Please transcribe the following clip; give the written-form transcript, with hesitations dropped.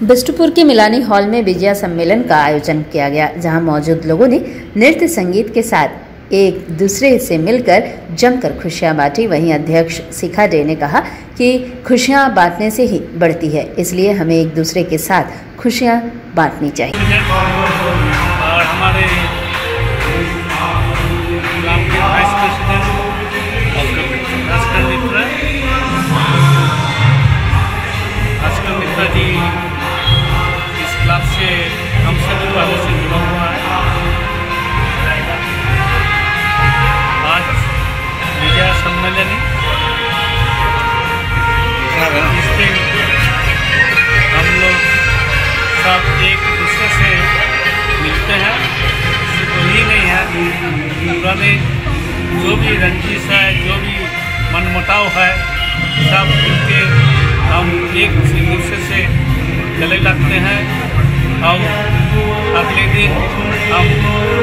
बिष्टुपुर के मिलानी हॉल में विजया सम्मेलन का आयोजन किया गया, जहां मौजूद लोगों ने नृत्य संगीत के साथ एक दूसरे से मिलकर जमकर खुशियां बांटी। वहीं अध्यक्ष शिखा डे ने कहा कि खुशियां बांटने से ही बढ़ती है, इसलिए हमें एक दूसरे के साथ खुशियां बांटनी चाहिए। और हमारे वाइस प्रेसिडेंट भास्कर मित्रा जी इस क्लब से हम सभी वालों से जुड़ा हुआ है। आज विजया सम्मेलन इस दिन हम लोग सब एक दूसरे से मिलते हैं। सिर्फ वही नहीं है, पुराने जो भी रंजिश है, जो भी मनमुटाव है, सब उनके हम एक दूसरे से गले लगते हैं और अगले दिन हम